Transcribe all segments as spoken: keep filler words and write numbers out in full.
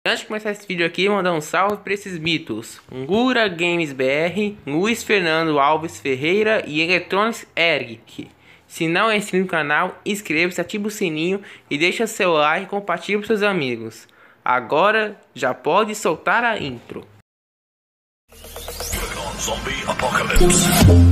Antes de começar esse vídeo aqui, mandar um salve para esses mitos: Ngura Games B R, Luiz Fernando Alves Ferreira e Electronics Eric. Se não é inscrito no canal, inscreva-se, ative o sininho e deixa seu like e compartilhe com seus amigos. Agora já pode soltar a intro. Zombie Apocalypse.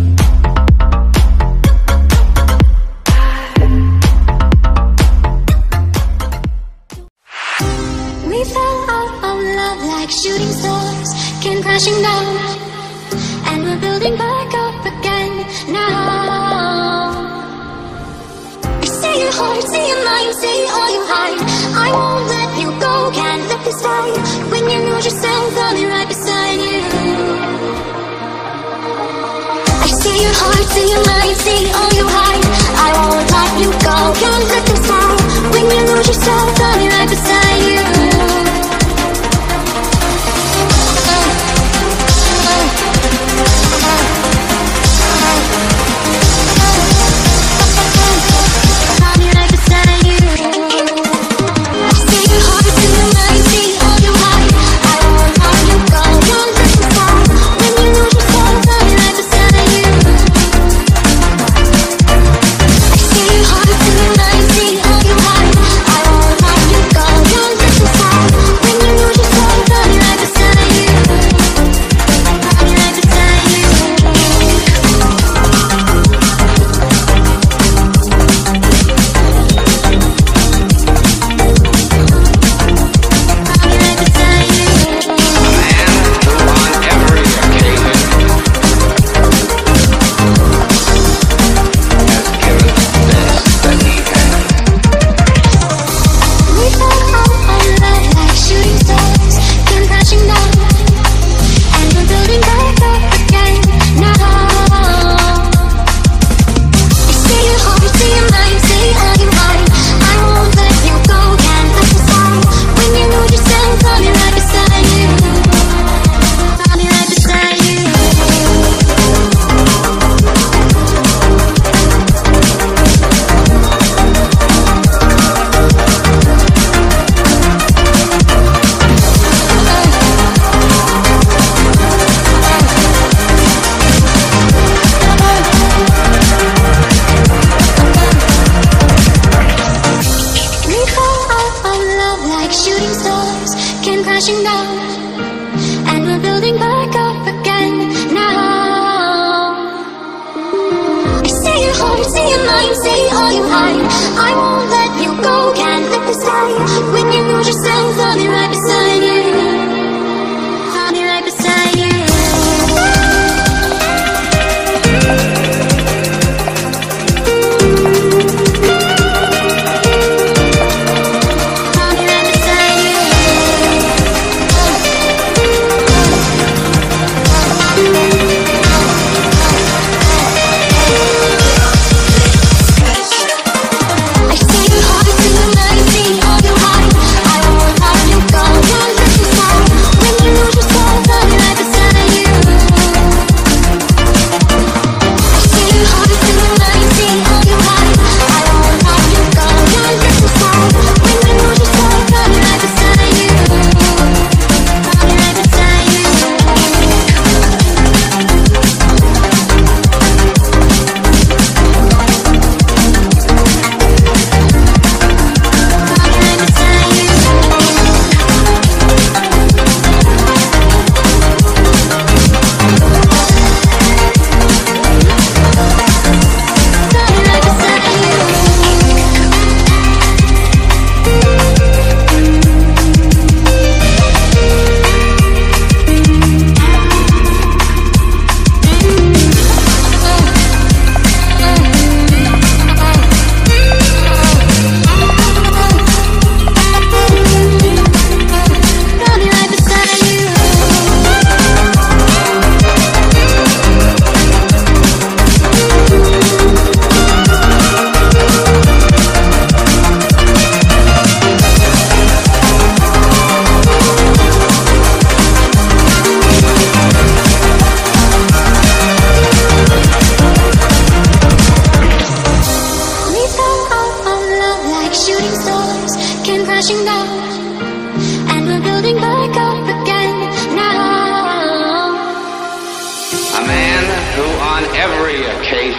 We fell out of love like shooting stars, came crashing down, and we're building back up again now. I see your heart, see your mind, see all you hide. I won't let you go, can't let this die. When you lose yourself, I'll be right beside you. I see your heart, see your mind, see all you hide. I won't let you go, can't let this die. When you lose yourself, I'll be right beside you. Go.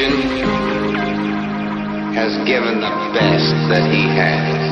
has given the best that he has.